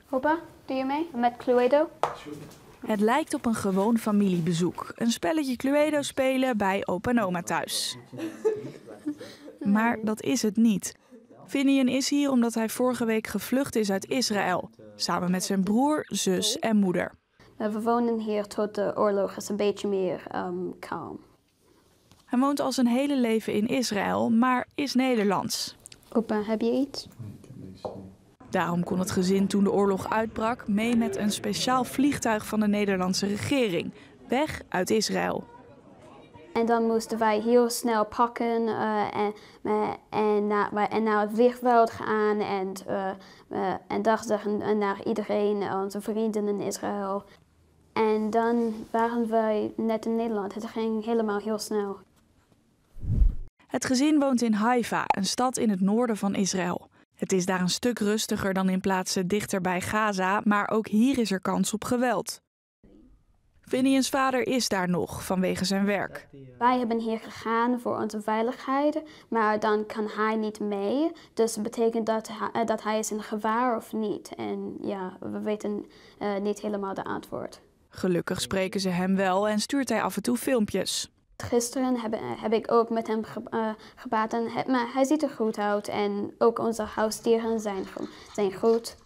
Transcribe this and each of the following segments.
Opa, doe je mee met Cluedo? Het lijkt op een gewoon familiebezoek. Een spelletje Cluedo spelen bij opa en oma thuis. Maar dat is het niet. Finian is hier omdat hij vorige week gevlucht is uit Israël. Samen met zijn broer, zus en moeder. We wonen hier tot de oorlog is een beetje meer kalm. Hij woont al zijn hele leven in Israël, maar is Nederlands. Opa, heb je iets? Daarom kon het gezin toen de oorlog uitbrak mee met een speciaal vliegtuig van de Nederlandse regering. Weg uit Israël. En dan moesten wij heel snel pakken en naar het vliegveld gaan en dag zeggen naar iedereen, onze vrienden in Israël. En dan waren wij net in Nederland. Het ging helemaal heel snel. Het gezin woont in Haifa, een stad in het noorden van Israël. Het is daar een stuk rustiger dan in plaatsen dichter bij Gaza, maar ook hier is er kans op geweld. Finian's vader is daar nog vanwege zijn werk. Wij hebben hier gegaan voor onze veiligheid, maar dan kan hij niet mee. Dus het betekent dat hij is in gevaar of niet. En ja, we weten niet helemaal de antwoord. Gelukkig spreken ze hem wel en stuurt hij af en toe filmpjes. Gisteren heb ik ook met hem gepraat, maar hij ziet er goed uit en ook onze huisdieren zijn goed.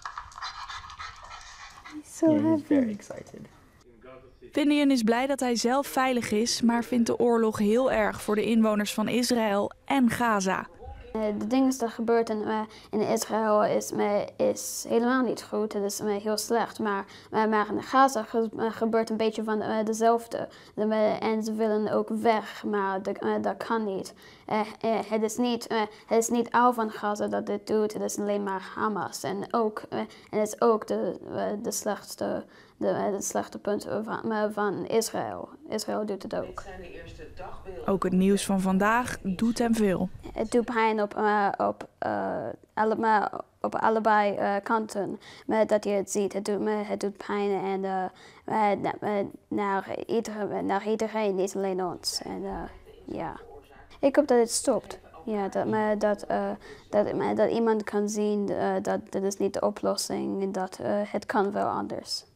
So he's very excited. Finian is blij dat hij zelf veilig is, maar vindt de oorlog heel erg voor de inwoners van Israël en Gaza. De dingen die er gebeurt in Israël is helemaal niet goed. Het is heel slecht. Maar in Gaza gebeurt een beetje van dezelfde. En ze willen ook weg, maar dat kan niet. Het is niet al van Gaza dat dit doet. Het is alleen maar Hamas. En het is ook de slechte punt van Israël. Israël doet het ook. Ook het nieuws van vandaag doet hem veel. Het doet pijn op allebei kanten. Maar dat je het ziet, het doet pijn naar iedereen, niet alleen ons. En, ja. Ik hoop dat het stopt. Ja, dat iemand kan zien dat dit is niet de oplossing en dat het kan wel anders.